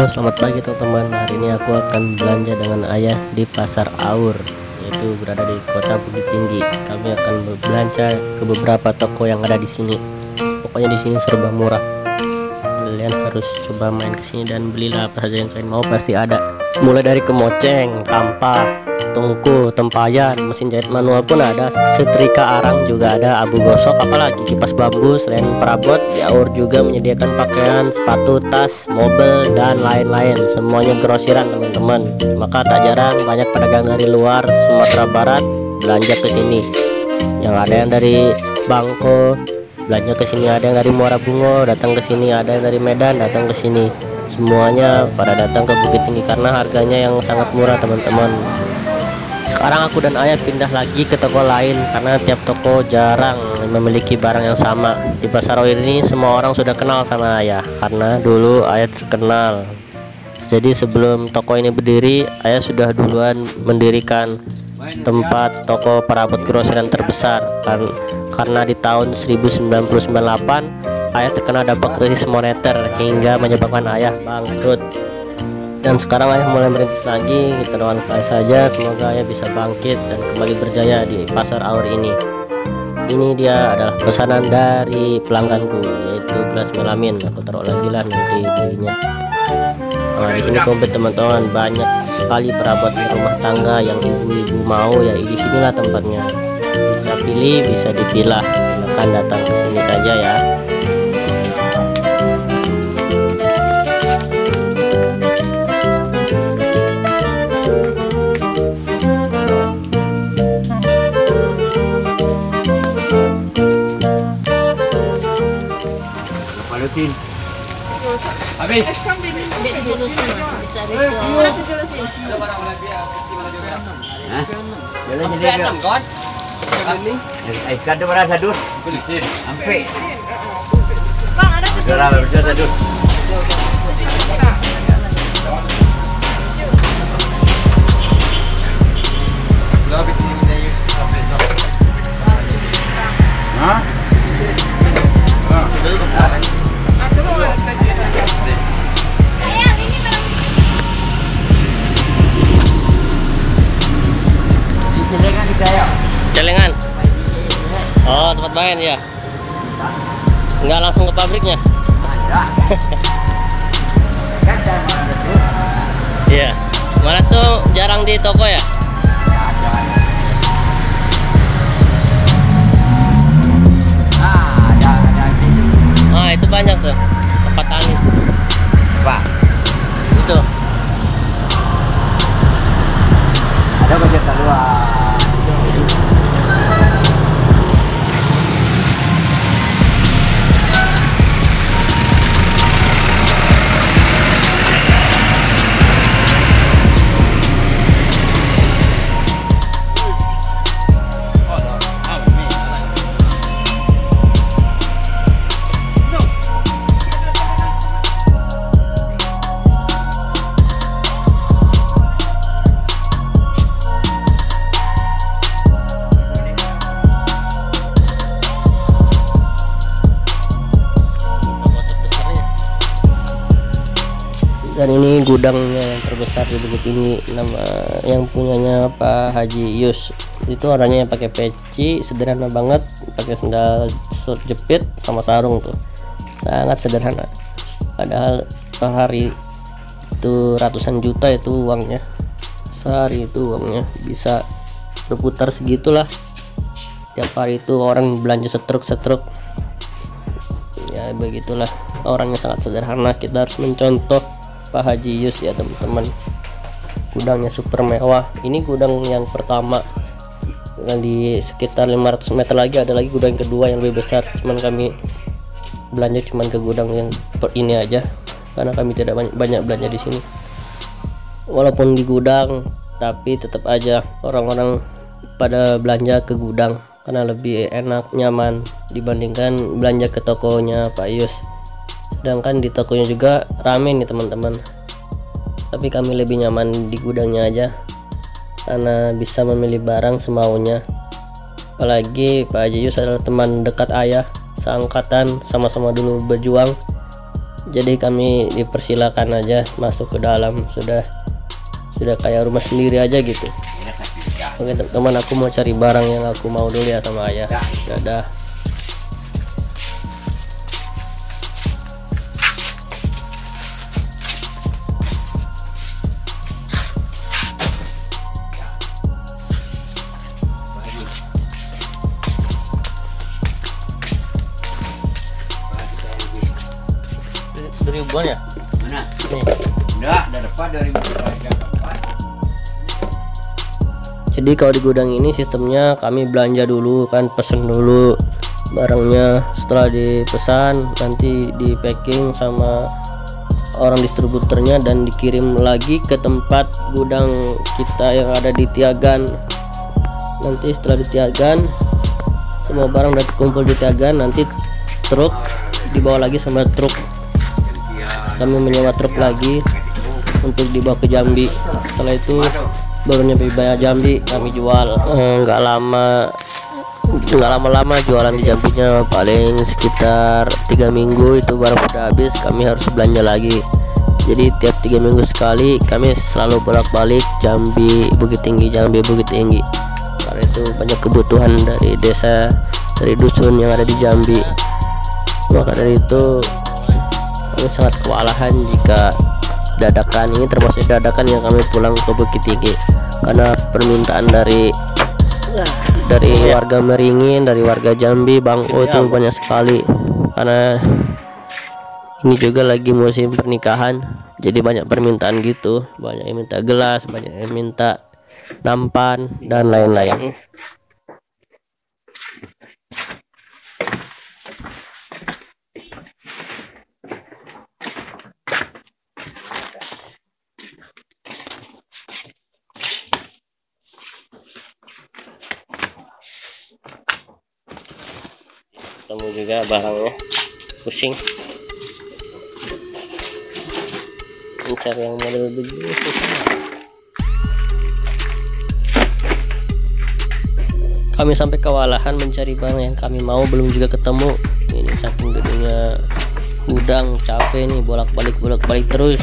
Halo, selamat pagi teman-teman. Hari ini aku akan belanja dengan ayah di Pasar Aur, yaitu berada di Kota Bukit Tinggi. Kami akan belanja ke beberapa toko yang ada di sini. Pokoknya di sini serba murah. Kalian harus coba main ke sini dan belilah apa saja yang kalian mau, pasti ada. Mulai dari kemoceng, kampak, tungku, tempayan, mesin jahit manual pun ada, setrika arang juga ada, abu gosok, apalagi kipas bambu. Selain perabot, di Aur juga menyediakan pakaian, sepatu, tas, mobil, dan lain-lain. Semuanya grosiran teman-teman. Maka tak jarang banyak pedagang dari luar Sumatera Barat belanja ke sini. Yang ada yang dari Bangko belanja ke sini, ada yang dari Muara Bungo datang ke sini, ada yang dari Medan datang ke sini. Semuanya pada datang ke Bukit Tinggi karena harganya yang sangat murah teman-teman. Sekarang aku dan ayah pindah lagi ke toko lain karena tiap toko jarang memiliki barang yang sama. Di Pasar Aur ini semua orang sudah kenal sama ayah karena dulu ayah terkenal. Jadi sebelum toko ini berdiri, ayah sudah duluan mendirikan tempat toko perabot grosiran terbesar. Karena di tahun 1998 ayah terkena dampak krisis moneter hingga menyebabkan ayah bangkrut. Dan sekarang ayah mulai merintis lagi. Kita doakan saja semoga ayah bisa bangkit dan kembali berjaya di Pasar Aur ini. Ini dia adalah pesanan dari pelangganku, yaitu gelas melamin. Aku taruh lagi lah nanti belinya. Nah, di sini komplit teman-teman, banyak sekali perabot rumah tangga yang ibu-ibu mau, ya di sinilah tempatnya. Bisa pilih, bisa dipilah. Silakan datang ke sini saja ya. Habis. Ikan tu berapa sadut? Sampai. Bang, ada sadut. Hah? Celengan. Oh, tempat main ya. Enggak langsung ke pabriknya. Iya. Mana tuh jarang di toko ya? Ah, itu banyak tuh. Tempat tani. Pak, Itu. ada bajet keluar. Dan ini gudangnya yang terbesar di Bukit Tinggi, nama yang punyanya Pak Haji Yus. Itu orangnya yang pakai peci, sederhana banget, pakai sendal jepit sama sarung tuh, sangat sederhana. Padahal per hari itu ratusan juta itu uangnya, sehari itu uangnya bisa berputar segitulah. Tiap hari itu orang belanja setruk ya, begitulah, orangnya sangat sederhana. Kita harus mencontoh Pak Haji Yus ya teman-teman. Gudangnya super mewah. Ini gudang yang pertama, dan di sekitar 500 meter lagi ada lagi gudang kedua yang lebih besar. Cuman kami belanja cuman ke gudang yang ini aja karena kami tidak banyak belanja di sini. Walaupun di gudang, tapi tetap aja orang-orang pada belanja ke gudang karena lebih enak, nyaman dibandingkan belanja ke tokonya Pak Yus. Sedangkan di tokonya juga rame nih teman-teman, tapi kami lebih nyaman di gudangnya aja karena bisa memilih barang semaunya. Apalagi Pak Haji Yus adalah teman dekat ayah, seangkatan, sama-sama dulu berjuang. Jadi kami dipersilakan aja masuk ke dalam, sudah kayak rumah sendiri aja gitu. Oke teman-teman, aku mau cari barang yang aku mau dulu ya sama ayah. Dadah. Ribuan ya? Mana? Nih. Enggak, ada depan dari depan. Jadi kalau di gudang ini sistemnya kami belanja dulu kan, pesen dulu barangnya, setelah dipesan nanti di packing sama orang distributornya dan dikirim lagi ke tempat gudang kita yang ada di Tiagan. Nanti setelah di Tiagan semua barang udah kumpul di Tiagan, nanti truk dibawa lagi sama truk. Kami menyewa truk lagi untuk dibawa ke Jambi. Setelah itu baru nyampe Jambi kami jual. Nggak lama jualan di Jambinya, paling sekitar 3 minggu itu baru sudah habis. Kami harus belanja lagi. Jadi tiap 3 minggu sekali kami selalu bolak-balik Jambi Bukit Tinggi, Jambi Bukit Tinggi. Karena itu banyak kebutuhan dari desa, dari dusun yang ada di Jambi. Maka dari itu kami sangat kewalahan jika dadakan, ini termasuk dadakan yang kami pulang ke Bukit Tinggi karena permintaan dari warga Meringin, dari warga Jambi, Bangko itu banyak sekali. Karena ini juga lagi musim pernikahan, jadi banyak permintaan gitu, banyak yang minta gelas, banyak yang minta nampan dan lain-lain. Ketemu juga barangnya, pusing mencari yang model begini susah. Kami sampai kewalahan mencari barang yang kami mau, belum juga ketemu. Ini saking gedenya gudang, capek nih, bolak-balik terus.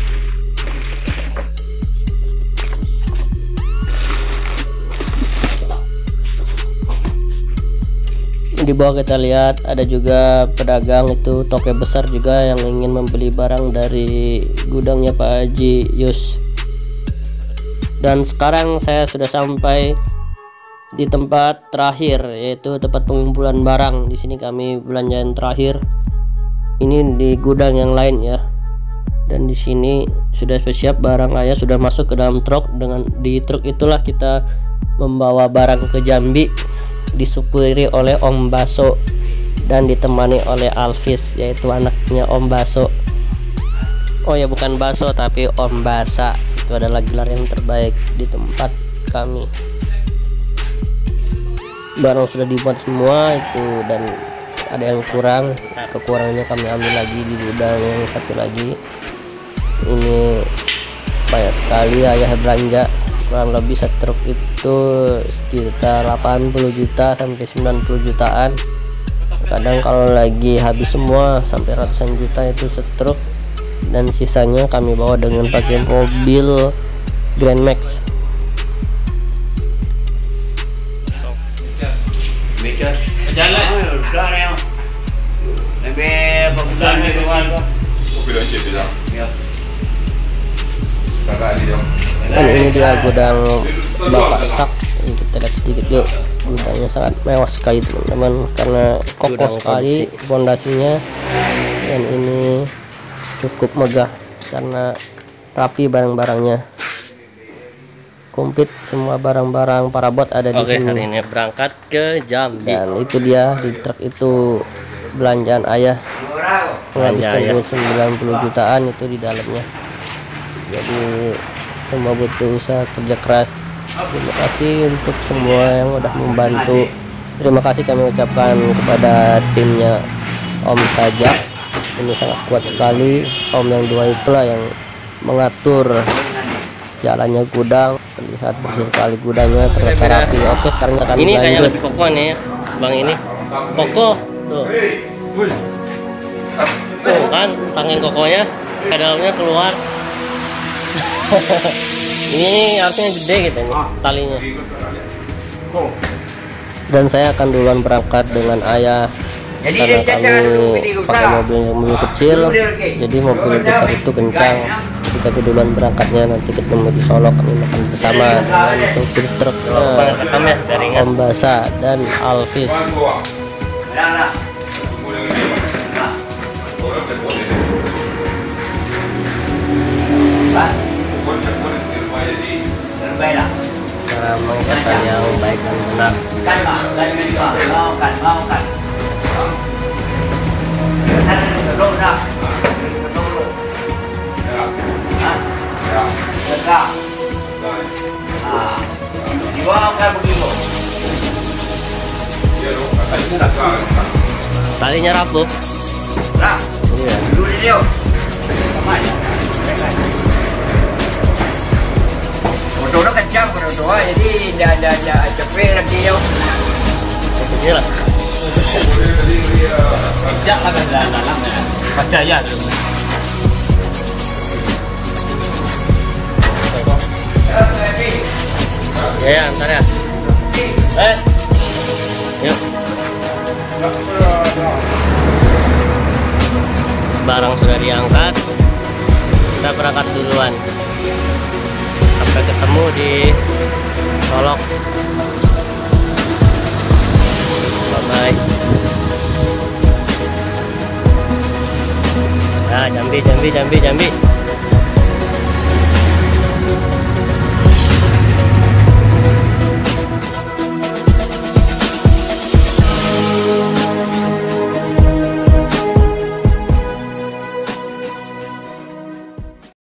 Di bawah kita lihat ada juga pedagang, itu toko besar juga yang ingin membeli barang dari gudangnya Pak Haji Yus. Dan sekarang saya sudah sampai di tempat terakhir, yaitu tempat pengumpulan barang. Di sini kami belanja yang terakhir. Ini di gudang yang lain ya. Dan di sini sudah siap barang ayah sudah masuk ke dalam truk. Di truk itulah kita membawa barang ke Jambi, disupiri oleh Om Baso dan ditemani oleh Alvis, yaitu anaknya Om Baso. Oh ya, bukan Baso tapi Om Basa, itu adalah gelar yang terbaik di tempat kami. Barang sudah dibuat semua itu, dan ada yang kurang, kekurangannya kami ambil lagi di gudang yang satu lagi. Ini banyak sekali ayah belanja, kurang lebih setruk itu sekitar 80 juta sampai 90 jutaan. Kadang kalau lagi habis semua sampai ratusan juta itu setruk, dan sisanya kami bawa dengan pakai mobil Grand Max. Dan ini dia gudang Bapak Sak. Ini kita lihat sedikit yuk. Gudangnya sangat mewah sekali teman-teman, karena kokoh sekali fondasinya, dan ini cukup megah karena rapi barang-barangnya, komplit semua barang-barang parabot ada di sini. Hari ini berangkat ke Jambi, dan itu dia di truk itu belanjaan ayah, menghabiskan 90 jutaan itu di dalamnya. Jadi semua butuh usaha kerja keras. Terima kasih untuk semua yang udah membantu. Terima kasih kami ucapkan kepada timnya Om Sajak. Ini sangat kuat sekali. Om yang dua itulah yang mengatur jalannya gudang. Terlihat bersih sekali gudangnya, terlihat rapi. Oke, sekarang kita akan ini lanjut. Kayak lebih kokoh nih, bang, ini kokoh tuh. Tuh kan, saking kokohnya, pedalnya keluar. Ini harusnya gede gitu nih talinya. Dan saya akan duluan berangkat dengan ayah karena kami pakai mobil kecil, jadi mobil besar itu kencang. Kita duluan berangkatnya, nanti ketemu di Solo, kami makan bersama dengan supir truk Om Basa dan Alvis. Cara mengangkatan yang baik dan benar. Talinya rapuh. Iya. Motor kencang berdua, jadi tidak cepet lagi yo. Beginilah. Kencang lah kan dalamnya. Pasti aja tuh. Ya, antar ya. Yuk. Barang sudah diangkat, kita berangkat duluan. Sampai ketemu di Solok. Bye bye. Nah, Jambi.